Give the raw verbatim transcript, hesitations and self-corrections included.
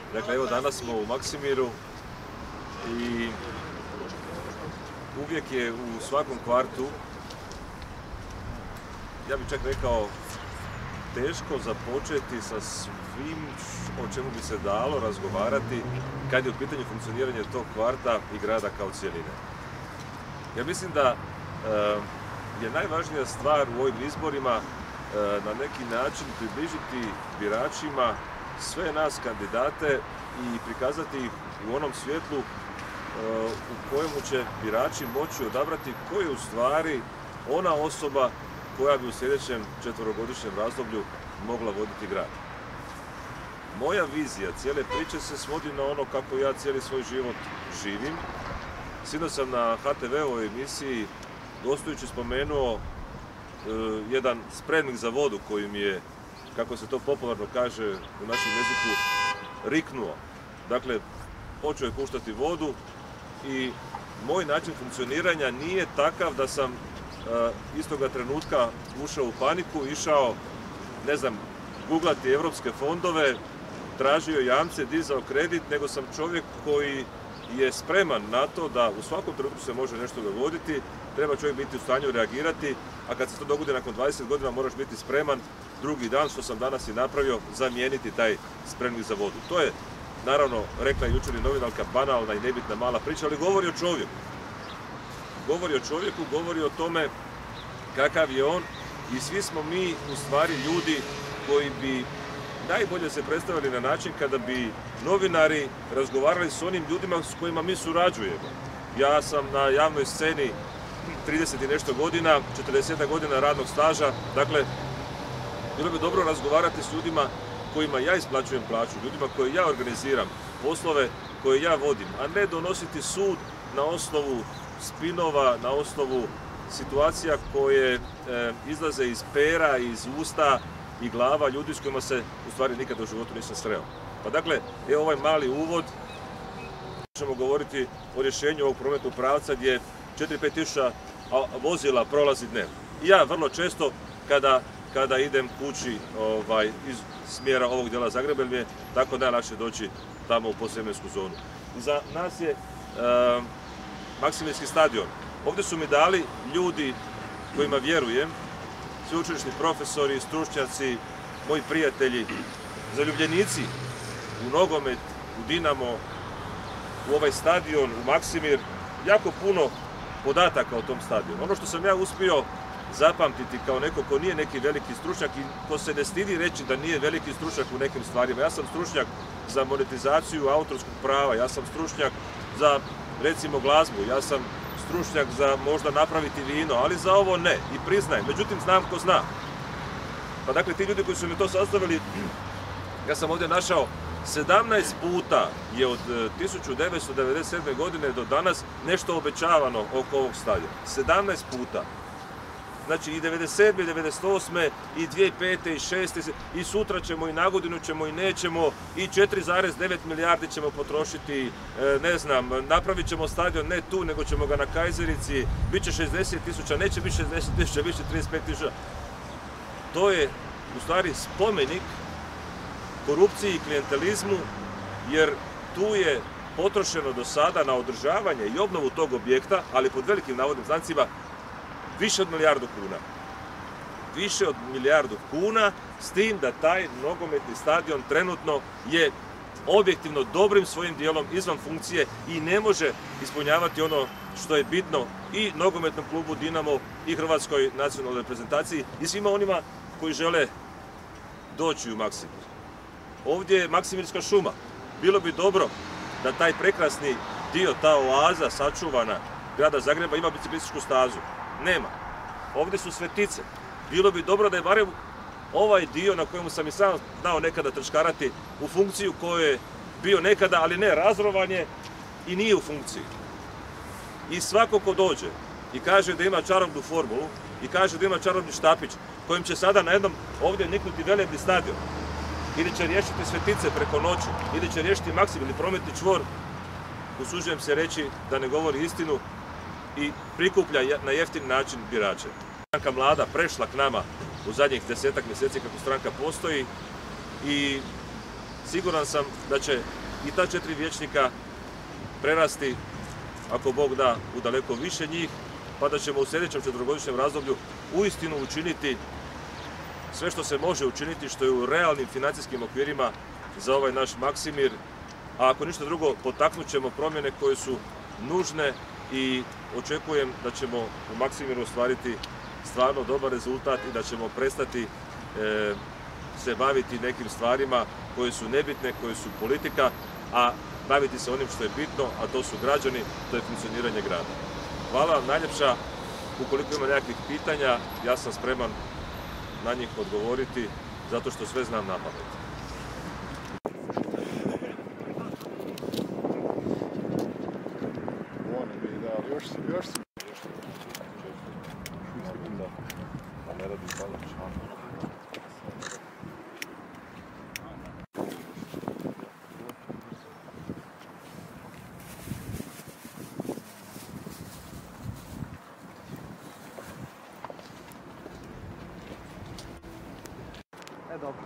Dakle, evo danas smo u Maksimiru i uvijek je u svakom kvartu, ja bih čak rekao, teško započeti sa svim o čemu bi se dalo razgovarati kad je u pitanju funkcioniranje tog kvarta i grada kao cijeline. Ja mislim da je najvažnija stvar u ovim izborima na neki način približiti biračima sve nas kandidate i prikazati ih u onom svjetlu u kojemu će birači moći odabrati ko je u stvari ona osoba koja bi u sljedećem četverogodišnjem razdoblju mogla voditi grad. Moja vizija cijele priče se svodi na ono kako ja cijeli svoj život živim. Sinoć sam na ha te ve-ovoj emisiji gostujući spomenuo uh, jedan spremnik za vodu koji mi je, kako se to popularno kaže u našem jeziku, riknuo. Dakle, počeo je puštati vodu i moj način funkcioniranja nije takav da sam uh, istoga trenutka ušao u paniku, išao, ne znam, googlati evropske fondove, tražio jamce, dizao kredit, nego sam čovjek koji je spreman na to da u svakom trenutku se može nešto dogoditi, treba čovjek biti u stanju reagirati, a kad se to dogodi nakon dvadeset godina moraš biti spreman drugi dan, što sam danas i napravio, zamijeniti taj spremnik za vodu. To je, naravno, rekla je jučer i novinarka, banalna i nebitna mala priča, ali govori o čovjeku. Govori o čovjeku, govori o tome kakav je on i svi smo mi u stvari ljudi koji bi najbolje se predstavili na način kada bi novinari razgovarali s onim ljudima s kojima mi surađujemo. Ja sam na javnoj sceni trideset i nešto godina, četrdeset godina radnog staža, dakle, bilo bi dobro razgovarati s ljudima kojima ja isplaćujem plaću, ljudima koje ja organiziram, poslove koje ja vodim, a ne donositi sud na osnovu spinova, na osnovu situacija koje e, izlaze iz pera, iz usta i glava ljudi s kojima se u stvari nikad u životu nisam sreo. Pa dakle, evo ovaj mali uvod, ćemo govoriti o rješenju ovog prometnog pravca gdje četiri do pet tisuća vozila prolazi dnevno. I ja vrlo često kada, kada idem kući ovaj, iz smjera ovog dijela Zagreba, mi je tako najlakše doći tamo u posljemensku zonu. Za nas je e, Maksimirski stadion. Ovdje su mi dali ljudi kojima vjerujem, sveučilišni profesori, stručnjaci, moji prijatelji, zaljubljenici u nogomet, u Dinamo, u ovaj stadion, u Maksimir, jako puno podataka o tom stadionu. Ono što sam ja uspio zapamtiti kao neko ko nije neki veliki stručnjak i ko se ne stidi reći da nije veliki stručnjak u nekim stvarima. Ja sam stručnjak za monetizaciju autorskog prava, ja sam stručnjak za, recimo, glazbu, ja sam stručnjak za možda napraviti vino, ali za ovo ne, i priznajem. Međutim, znam ko zna. Pa dakle, ti ljudi koji su mi to sastavili, ja sam ovdje našao sedamnaest puta je od tisuću devetsto devedeset sedme. godine do danas nešto obećavano oko ovog stadiona. sedamnaest puta. Znači i devedeset sedme. i devedeset osme. i dvije tisuće pete. i šeste. i sutra ćemo i nagodinu ćemo i nećemo i četiri zarez devet milijardi ćemo potrošiti, ne znam, napravit ćemo stadion ne tu nego ćemo ga na Kajzerici, bit će šezdeset tisuća, neće biti šezdeset tisuća, bit će trideset pet tisuća. To je u stvari spomenik korupciji i klijentelizmu, jer tu je potrošeno do sada na održavanje i obnovu tog objekta, ali pod velikim navodnim znacima, više od milijardu kuna. Više od milijardu kuna, s tim da taj nogometni stadion trenutno je objektivno dobrim svojim dijelom izvan funkcije i ne može ispunjavati ono što je bitno i nogometnom klubu Dinamov i Hrvatskoj nacionalnoj reprezentaciji i svima onima koji žele doći u Maksimir. Ovdje je Maksimirska šuma. Bilo bi dobro da taj prekrasni dio, ta oaza sačuvana grada Zagreba ima biciklističku stazu. Nema. Ovdje su Svetice. Bilo bi dobro da je barem ovaj dio na kojemu sam i sam znao nekada trčkarati u funkciju koju je bio nekada, ali ne, razrovan je i nije u funkciji. I svako ko dođe i kaže da ima čarobnu formulu i kaže da ima čarobni štapić kojim će sada na jednom ovdje niknuti velebni stadion ili će riješiti Svetice preko noći ili će riješiti Maksimir ili prometni čvor, usuđujem se reći da ne govori istinu i prikuplja na jeftin način birače. Stranka mlada prešla k nama u zadnjih desetak mjeseci kako stranka postoji i siguran sam da će i ta četiri vijećnika prerasti, ako Bog da, u daleko više njih, pa da ćemo u sljedećem četverogodišnjem razdoblju uistinu učiniti sve što se može učiniti, što je u realnim financijskim okvirima za ovaj naš Maksimir, a ako ništa drugo, potaknut ćemo promjene koje su nužne i očekujem da ćemo u Maksimiru ostvariti stvarno dobar rezultat i da ćemo prestati e, se baviti nekim stvarima koje su nebitne, koje su politika, a baviti se onim što je bitno, a to su građani, to je funkcioniranje grada. Hvala vam najljepša. Ukoliko ima nekakvih pitanja, ja sam spreman na njih odgovoriti, zato što sve znam na pamet. Još si. A ne radim palač. E, dobro.